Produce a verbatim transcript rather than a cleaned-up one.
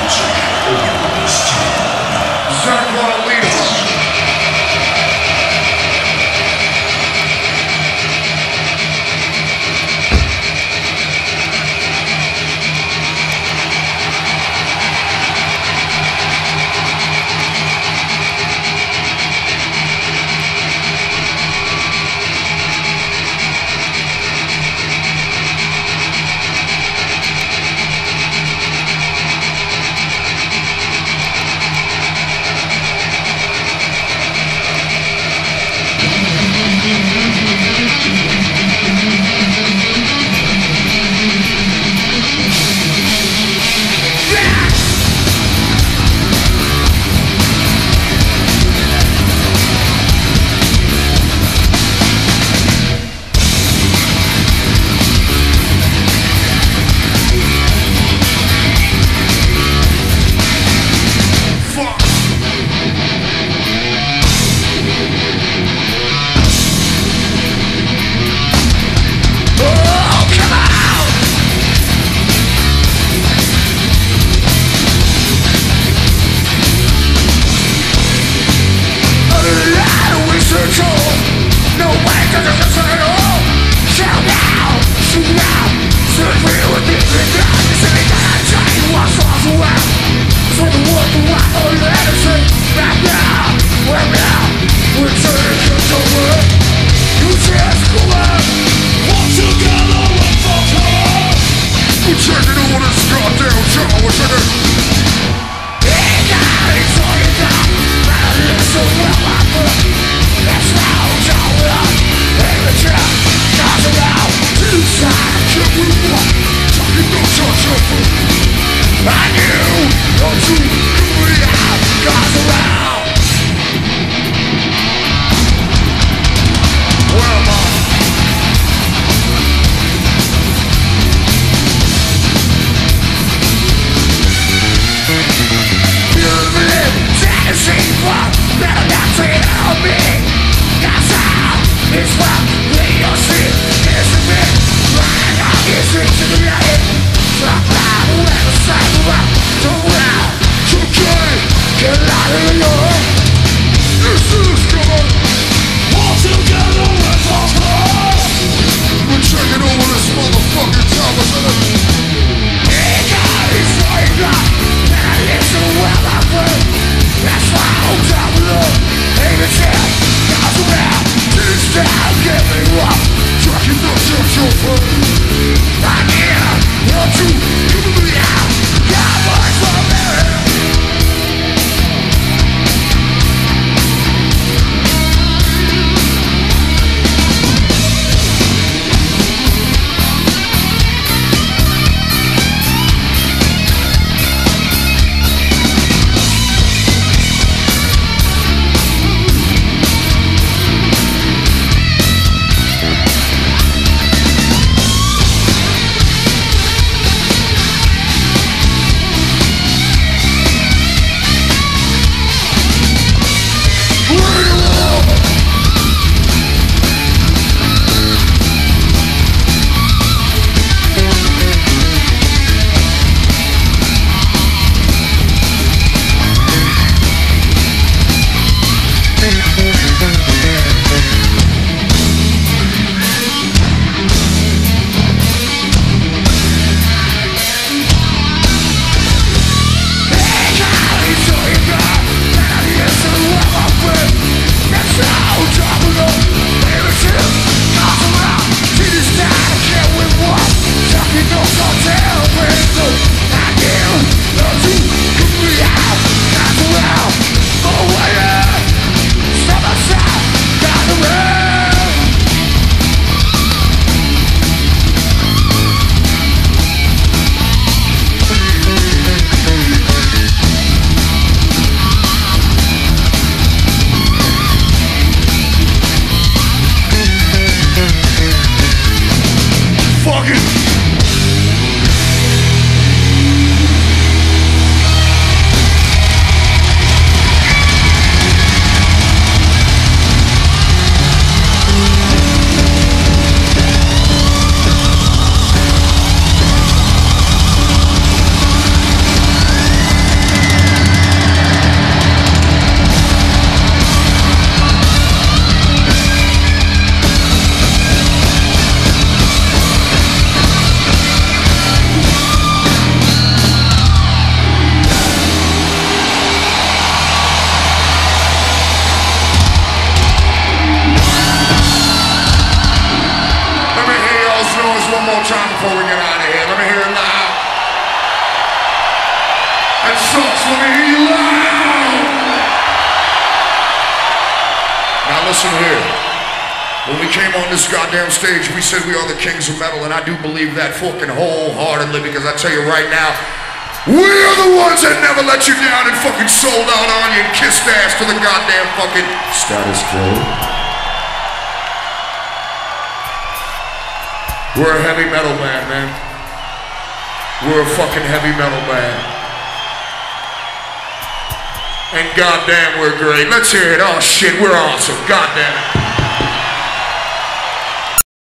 I listen here. When we came on this goddamn stage, we said we are the kings of metal, and I do believe that fucking wholeheartedly, because I tell you right now, we are the ones that never let you down and fucking sold out on you and kissed ass to the goddamn fucking status quo. We're a heavy metal band, man. We're a fucking heavy metal band. And goddamn, we're great. Let's hear it. Oh shit, we're awesome. Goddamn it.